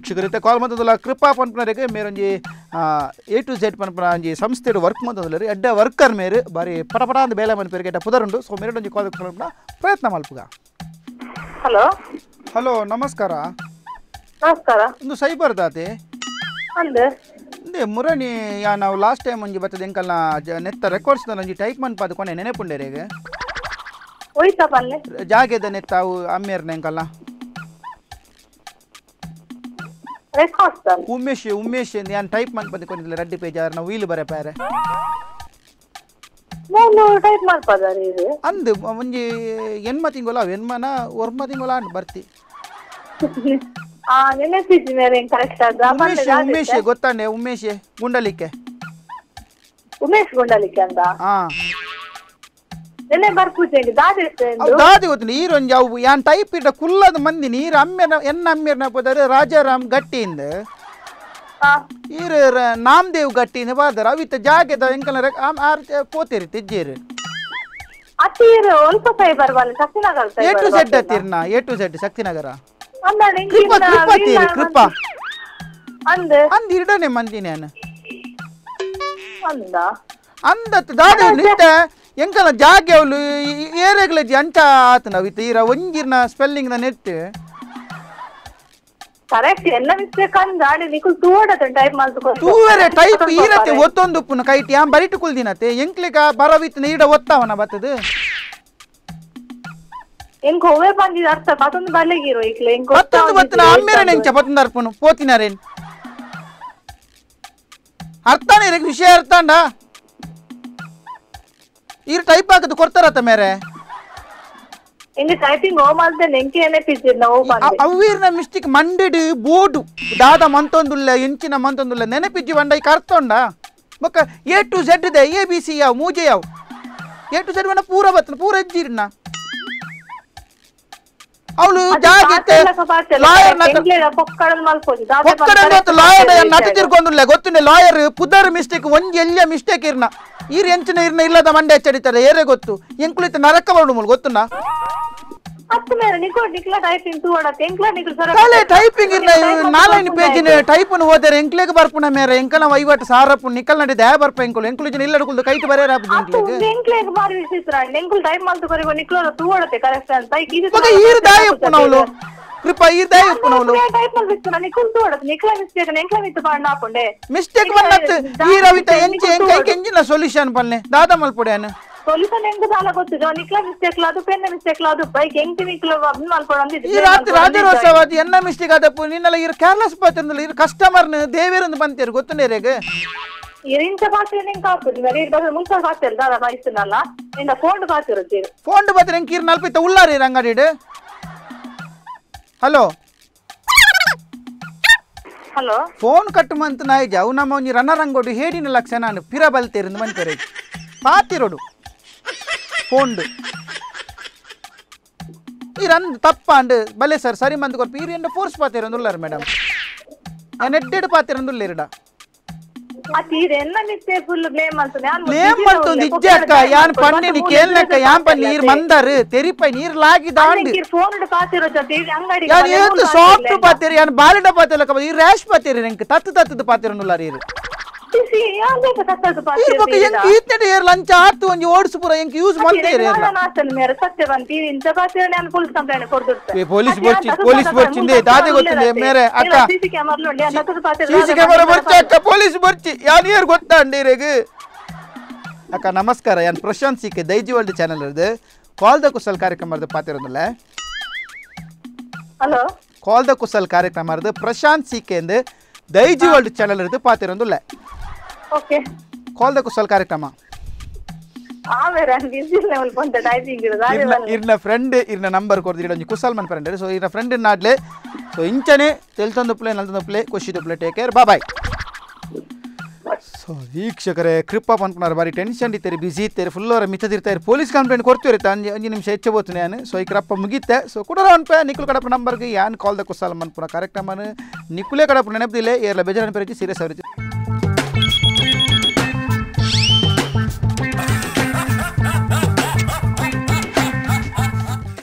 ವೀಕ್ಷಕರಿತೆ call ಮಂತದಲ್ಲ Krupa ಪನ್ಪನರಿಗೆ ಮೇರೊಂಜಿ A to Z ಪನ್ಪನ ಒಂಜಿ ಸಂಸ್ಥೆಡು work ಮಂತದಲ್ಲರಿ ಎಡ್ಡ worker ಮೇರು ಬಾರಿ ಪಟಪಟ ಅಂತ ಬೇಲೆ ಮನ್ಪೇರಿಗೆ ಎಡ್ಡ ಪುದರುಂಡು ಸೊ ಮೇರೊಂಜಿ ಕಾಲ್ ಪನ್ಪನ ಪ್ರಯತ್ನ ಮಲ್ಪುಗ. ಹಲೋ ಹಲೋ ನಮಸ್ಕಾರ. ನಮಸ್ಕಾರ. ಒಂದು ಸೈಬರ್ ದಾತೆ ಅಂದೆ ಇಂದೆ ಮುರಣಿ ಯಾ ನಾವು ಲಾಸ್ಟ್ ಟೈಮ್ ಒಂಜಿ ಬತ್ತದ ಎಂಕಲ್ನ ನೆತ್ತ ರೆಕಾರ್ಡ್ಸ್ ಒಂಜಿ ಟೈಪ್ ಮನ್ಪಾದ ಕೊನೆ ನೆನೆಪುಂಡೆರೆಗೆ ಹೋಯ್ತಾ ಪಲ್ಲೆ ಜಾಗೆದ ನೆತ್ತ ಅವು ಅಮ್ಮೇರ್ನ ಎಂಕಲ್ನ ರೆಕಾರ್ಡ್ಸ್ ಉಮೇಶ್ ಯಾನ್ ಟೈಪ್ ಮನ್ಪದ ಕೊನಿಲ್ಲ ರೆಡ್ಡಿ ಪೇಜ್ ಆರ್ ನಾವು ವೀಲ್ ಬರೆ ಪಾರೆ ನಾನು ಟೈಪ್ ಮಾಡ್ಪದಾರಿ ಇದು ಅಂದು ಒಂಜಿ ಎನ್ಮ ತಿಂಗೋಲ ಎನ್ಮನ ಒರ್ಮ ತಿಂಗೋಲ ಅಂಡ್ ಬರ್ತಿ ನೆನಪಿಸಿ ಮೇರೆ ಕರೆಕ್ಟ್ ಉಮೇಶ್ ಗೊತ್ತಾಂಡೆ ಉಮೇಶ್ ಗುಂಡಲಿಕ್ಕೆ ಉಮೇಶ್ ಗುಂಡಲಿಕ್ಕೆ ಅಂತ ನೆನೆ ಬರ್ಪುಜೆಂಡಿ ದಾದಿ ಗೊತ್ತಿಲ್ಲ ಈರೊಂಜಿ ಅವು ಯಾನ್ ಟೈಪ್ ಇಟ್ಟ ಕುಲ್ಲದ ಮಂದಿ ನೀರು ಅಮ್ಮೆನ ಎನ್ನ ಅಮ್ಮೆರ್ನ ಪೋದಾರೆ ರಾಜಾರಾಮ್ ಗಟ್ಟಿಯಿಂದ ಈರು ನಾಮದೇವ್ ಗಟ್ಟಿಯಿಂದ ಬಾರ್ದಾರ ಅವಿತ್ತ ಜಾಗೆದ ಎಂಕಲ ಪೋತಿರಿ ತಿಜ್ಜೇರಿ ಅತೀರ್ ಒಲ್ಪ ಫೈಬರ್ ಬಲ್ಲ Shaktinagar A to Z ಅತ್ತಿರ್ನ A to Z Shaktinagar ಅಂದಾನೆ ಕೃಪಾ ಅಂದೆ ಅಂದ್ ಇಡನೆ ಮಂದಿ ನಾನು ಅಂದ ಅಂದತ್ ದಾದಿ ನಿಟ್ಟ ಎಂಕಲ ಜಾಗೆ ಅವಳು ಏರೆಗ್ಲಜ್ಜಿ ಅಂಚ ಆತ ನಾವಿತ್ತು ಈರ ಒಂಜಿರ್ನ ಸ್ಪೆಲ್ಲಿಂಗ್ ನ ನೆಟ್ ಕರೆಕ್ಟ್ ಎಲ್ಲ ಮಿಸ್ಟೇಕ್ ಅಂದಾಡಿ ನಿಕುಲ್ ತೂಡತ ಟೈಪ್ ಮಾಡ್ಕೊ ತೂವರೆ ಟೈಪ್ ಈರತೆ ಒತ್ತೊಂದು ಉಪ್ಪುನ ಕೈಟಿ ಯಾನ್ ಬರಿಟು ಕುಲ್ದಿನತೆ ಎಂಕ್ಲಿಗ ಬರವಿತ್ತು ನೀಡ ಒತ್ತಾವನ ಬತ್ತದು ಎಂಕ್ ಹೋವೆ ಬಂದಿದ ಅರ್ಥ ಮತ್ತೊಂದು ಬಲ್ಲೆಗಿರೋ ಈಕ್ಲೆ ಎಂಕ್ ಮತ್ತೊಂದು ಬತ್ತನ ಅಮ್ಮೇರೆ ನೆಂಚ ಪತ್ತೊಂದು ಅರ್ಪನು ಪೋತಿನಾರೇನ್ ಅರ್ಥನೇ ಇರಕ್ಕೆ ವಿಷಯ ಅರ್ಥಂಡ ಈರು ಟೈಪ್ ಹಾಕದು ಕೊಡ್ತಾರತ್ತ ಮೇರೆ ಎಂಗೆ ಟೈಪಿಂಗ್ ಓ ಮಾಡ್ದೆ ನೆಂಕಿ ನೆನಪಿಸಿದ್ ನಾವು ಅವ್ವೀರ್ನ ಮಿಸ್ಟೇಕ್ ಮಂಡೆಡ್ ಬೋರ್ಡು ದಾದ ಮಂತೊಂದುಲ್ಲ ಎಂಚಿನ ಮಂತೊಂದುಲ್ಲ ನೆನಪಿಜ್ಜಿ ಬಂಡ ಈಗ ಅರ್ಥೊಂಡ ಮಕ್ಕ A to Z ಇದೆ ABC ಯಾವ ಮೂಜೆ ಯಾವ A to Z ಬಣ್ಣ ಪೂರ ಬತ್ತನ ಪೂರ ಎಜ್ಜಿರ್ನ ಅವಳು ಜಾಗಿತ್ತೆ ಲಾಯರ್ ನಟ ತಿರ್ಕೊಂಡುಲ್ಲ ಗೊತ್ತುಂಡೆ ಲಾಯರ್ ಪುದರ್ ಮಿಸ್ಟೇಕ್ ಒಂಜಿ ಎಲ್ಲ ಮಿಸ್ಟೇಕ್ ಇರ್ನ ಈರ್ ಎಂಚಿನ ಇರ್ನ ಇಲ್ಲದ ಮಂಡೆ ಹೆಚ್ಚಡಿತಾರೆ ಏರೇ ಗೊತ್ತು ಎಂಕುಳಿತ ನರಕ ಬರುಡು ಮೂಲ ಗೊತ್ತುನಾ ಟೈಪಿಂಗ್ ಇರ್ನ ನಾಲ್ಕು ಪೇಜಿನ ಟೈಪನ್ನು ಓದಾರೆ ಎಂಕ್ಲೆಗ್ ಬರ್ಪುನ ಮೇರೆ ಎಂಕಲ ವೈವಾಟು ಸಾರಪ್ಪು ನಿಕಲ್ ನಡಿ ದಯ ಬರ್ಪ ಎಂಕುಲು ಎಂಕುಲಿಜನ ಇಲ್ಲ ಕುಲ್ದು ಕೈಟ್ ಬರೇ ಈರು ದಾಯ ಉಪ್ಪುನವಳು ಕೃಪಾ ಈರು ದಾಯ ಉಪ್ಪುನವಳು ಮಿಸ್ಟೇಕ್ ಬಂದತ್ತು ಈ ರವಿತ ಎಂಚಿ ಎಂಕೈಕ್ ಎಂಜಿನ ಸೊಲ್ಯೂಷನ್ ಪಲ್ಲೆ ದಾದ ಮಲ್ಪೊಡೆಯನು ಸೊಲ್ಯೂಷನ್ ಹೆಂಗ್ ಸಾಲ ಗೊತ್ತಿದೆ ನಿಕ್ಲ ಮಿಸ್ಟೇಕ್ ಲಾದು ಪೆನ್ ಮಿಸ್ಟೇಕ್ ಲಾದು ಬೈಕ್ ಹೆಂಗ್ ನಿಕ್ಲ ಮಲ್ಪೊಡಂದಿದೆ ಈ ರಾತ್ರಿ ರಾಜರೋತ್ಸವ ಎನ್ನ ಮಿಸ್ಟೇಕ್ ಆದಪ್ಪು ನಿನ್ನೆಲ್ಲ ಇರು ಕೇರ್ಲೆಸ್ ಪಾತಂದಲ್ಲ ಇರು ಕಸ್ಟಮರ್ನ ದೇವೇರಂದು ಬಂತೇರು ಗೊತ್ತುಂಡೇರೆಗೆ ಇಂಚ ಭಾಷೆ ಹೆಂಗ್ ಹಾಕುದು ಮೇರೆ ಮುಂಚೆ ಭಾಷೆ ದಾದ ಬಾಯಿಸ್ತನಲ್ಲ ಇಂದ ಫೋನ್ ಬಾತಿರುತ್ತೀರಿ ಫೋನ್ ಬತ್ರೆ ಹೆಂಗ್ ಕೀರ್ ನಲ್ಪಿತ್ತ ಉಳ್ಳಾರಿ ಅಂಗಡಿಡು ಹಲೋ ಹಲೋ ಫೋನ್ ಕಟ್ಟು ಮಂತ್ ನಾಯಿ ಜಾವು ನಮ್ಮ ಒಂಜಿ ರನ್ನರಂಗೋಡು ಹೇಡಿನ ಲಕ್ಷ ನಾನು ಪಿರ ಬಲ್ತೇರಿಂದ ಬಂತೇರೆ ಪಾತಿರೋಡು ಫೋನ್ಡು ಈ ರನ್ ತಪ್ಪಾಂಡು ಬಲೆ ಸರ್ ಸರಿ ಮಂತ್ ಕೊಟ್ಟು ಈ ಎಂಡ ಫೋರ್ಸ್ ಪಾತಿರಂದುಲ್ಲಾರ ಮೇಡಮ್ ನಾನು ಎಡ್ಡೆಡು ಪಾತಿರಂದುಲ್ಲೇರಿಡ ಬ್ಲೇಮ್ ಮಾಡ್ತು ನಿಜ ಅಕ್ಕ ಯಾನ್ ಪನ್ನಿನಿ ಕೇಳ್ನಕ್ಕ ಯಾನ್ ಪನ್ನಿ ನೀರ್ ಮಂದರ್ ತೆರಿಪೈ ನೀರ್ ಲಾಗಿ ದಾಂಡು ಯಾನ್ ಏತು ಸಾಫ್ಟ್ ಪಾತಿರಿ ಯಾನ್ ಬಾಲಿಡ ಪಾತಿರಕ್ಕ ಈ ರ್ಯಾಶ್ ಪಾತಿರಿ ನಂಗೆ ತತ್ತದು ಪಾತಿರಂದುಲ್ಲಾರ ಇರು ಈತಡೆ ಏರ್ ಲಂಚ ಆತು ಒಂಜಿ ಓಡ್ಸು ಪೂರ ಎಂಕ್ ಯೂಸ್ ಮಾಡ್ತೀರಿ ಪೊಲೀಸ್ ಬರ್ಚಿಂದೆ ದಾದೆ ಗೊತ್ತಿದೆ ಮೇರೆ ಅಕ್ಕ ಸಿಸಿ ಕ್ಯಾಮರಾ ಬರ್ಚಿ ಅಕ್ಕ ಪೊಲೀಸ್ ಬರ್ಚಿ ಯಾನ್ ಏರ್ ಗೊತ್ತಾ ಅಂಡೀರೆಗ್ ಅಕ್ಕ ನಮಸ್ಕಾರ ಯಾನ್ Prashanth CK Daiji world channel ಇರ್ದು ಕಾಲ್ ದ ಕುಸಲ್ ಕಾರ್ಯಕ್ರಮ ಪಾತಿರೋದಿಲ್ಲ ಹಲೋ ಕಾಲ್ ದ ಕುಸಲ್ ಕಾರ್ಯಕ್ರಮ ಪ್ರಶಾಂತ್ ಸಿಕೆ ಎಂದು ದೈಜಿ ವರ್ಲ್ಡ್ ಚಾನೆಲ್ ಇರ್ದು ಪಾತಿರೋದಿಲ್ಲ ಓಕೆ ಕಾಲ್ ದ ಕುಸಲ್ ಕಾರ್ಯಕ್ರಮ ಇರ್ನ ಫ್ರೆಂಡ್ ಇರ್ನ ನಂಬರ್ ಕೊಡ್ದು ಒಂಜಿ ಕುಸಲ್ ಮನ್ ಫ್ರೆಂಡ್ ಸೊ ಇರ್ನ ಫ್ರೆಂಡ್ ನಾಡ್ಲೆ ಸೊ ಇಂಚನೆ ತೆಲ್ತೊಂದುಪ್ಲೆ ನಲ್ತೊಂದುಪ್ಲೆ ಖುಷಿದುಪ್ಲೆ ಟೇಕ್ ಕೇರ್ ಬಾಯ್ ಸೊ ವೀಕ್ಷಕರೇ ಕೃಪಾ ಪನ್ಪುನಾರ ಬಾರಿ ಟೆನ್ಷನ್ ಇತ್ತಾರೆ ಬಿಸಿ ಇತ್ತಾರೆ ಫುಲ್ ಅವರ ಮಿತ್ತದಿರ್ತಾರೆ ಪೊಲೀಸ್ ಕಂಪ್ಲೇಂಟ್ ಕೊಡ್ತಿರುತ್ತೆ ಅಂಜಿ ನಿಮಿಷ ಹೆಚ್ಚು ಬೋತು ನಾನು ಸೊ ಈ ಕ್ರಪ್ಪ ಮುಗಿತೆ ಸೊ ಕೂಡ ಅನ್ಪೆ ನಿಖುಲ್ ಕಡಪ ನಂಬರ್ಗೆ ಯಾನ್ ಕಾಲ್ ದ ಕುಸಲ್ ಮನ್ಪುನ ಕಾರ್ಯಕ್ರಮ ನಿಖುಲೇ ಕಡಪ ನೆನಪಿಲ್ಲ ಏರ್ಲ ಬೇಜಾರು ನೆನಪಿರಚ್ಚಿ ಸೀರಿಯಸ್ ಅವರಿತ್ತು